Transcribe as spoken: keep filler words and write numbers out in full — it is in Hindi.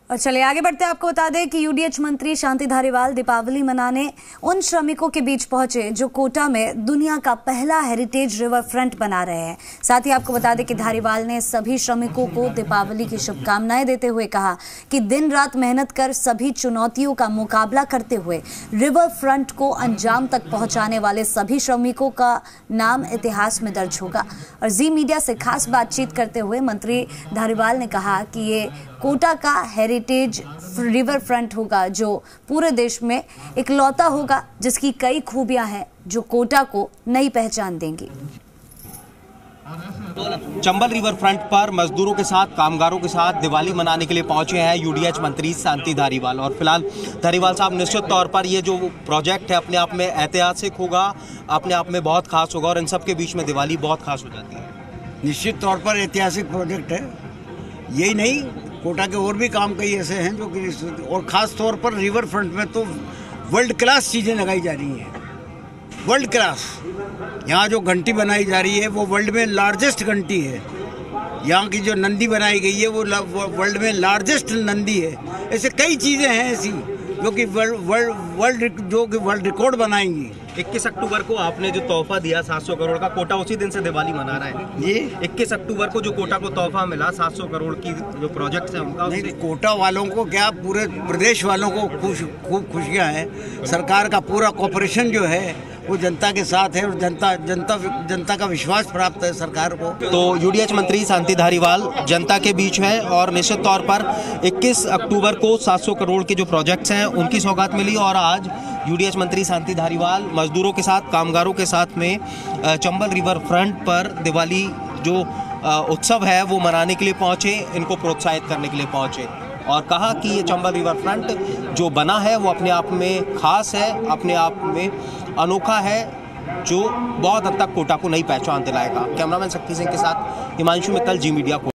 और चलिए आगे बढ़ते हैं। आपको बता दें कि यूडीएच मंत्री शांति धारीवाल दीपावली मनाने उन श्रमिकों के बीच पहुंचे जो कोटा में दुनिया का पहला हेरिटेज रिवर फ्रंट बना रहे हैं। साथ ही आपको बता दें कि धारीवाल ने सभी श्रमिकों को दीपावली की शुभकामनाएं देते हुए कहा कि दिन रात मेहनत कर सभी चुनौतियों का मुकाबला करते हुए रिवर फ्रंट को अंजाम तक पहुंचाने वाले सभी श्रमिकों का नाम इतिहास में दर्ज होगा। और जी मीडिया से खास बातचीत करते हुए मंत्री धारीवाल ने कहा कि ये कोटा का हेरिटेज रिवर फ्रंट होगा जो पूरे देश में इकलौता होगा, जिसकी कई खूबियां हैं जो कोटा को नई पहचान देंगी। चंबल रिवर फ्रंट पर मजदूरों के साथ, कामगारों के साथ दिवाली मनाने के लिए पहुंचे हैं यूडीएच मंत्री शांति धारीवाल। और फिलहाल धारीवाल साहब, निश्चित तौर पर ये जो प्रोजेक्ट है अपने आप में ऐतिहासिक होगा, अपने आप में बहुत खास होगा और इन सब के बीच में दिवाली बहुत खास हो जाती है। निश्चित तौर पर ऐतिहासिक प्रोजेक्ट है। यही नहीं, कोटा के और भी काम कई ऐसे हैं जो कि, और ख़ास तौर पर रिवर फ्रंट में तो वर्ल्ड क्लास चीज़ें लगाई जा रही हैं। वर्ल्ड क्लास, यहाँ जो घंटी बनाई जा रही है वो वर्ल्ड में लार्जेस्ट घंटी है। यहाँ की जो नंदी बनाई गई है वो वर्ल्ड में लार्जेस्ट नंदी है। ऐसे कई चीज़ें हैं ऐसी जो कि वर्ल्ड वर्ल्ड जो कि वर्ल्ड रिकॉर्ड बनाएंगी। इक्कीस अक्टूबर को आपने जो तोहफा दिया सात सौ करोड़ का, कोटा उसी दिन से दिवाली मना रहा है जी। इक्कीस अक्टूबर को जो कोटा को तोहफा मिला सात सौ करोड़ की जो प्रोजेक्ट है उनका, नहीं, कोटा वालों को क्या, पूरे प्रदेश वालों को खुश खूब खुशियाँ हैं। सरकार का पूरा कॉपरेशन जो है वो जनता के साथ है और जनता जनता जनता का विश्वास प्राप्त है सरकार को। तो यूडीएच मंत्री शांति धारीवाल जनता के बीच है और निश्चित तौर पर इक्कीस अक्टूबर को सात सौ करोड़ के जो प्रोजेक्ट्स हैं उनकी सौगात मिली। और आज यूडीएच मंत्री शांति धारीवाल मजदूरों के साथ, कामगारों के साथ में चंबल रिवर फ्रंट पर दिवाली जो उत्सव है वो मनाने के लिए पहुंचे, इनको प्रोत्साहित करने के लिए पहुंचे और कहा कि ये चंबल रिवर फ्रंट जो बना है वो अपने आप में खास है, अपने आप में अनोखा है, जो बहुत हद तक कोटा को नई पहचान दिलाएगा। कैमरामैन शक्ति सिंह के साथ हिमांशु मित्तल, जी मीडिया।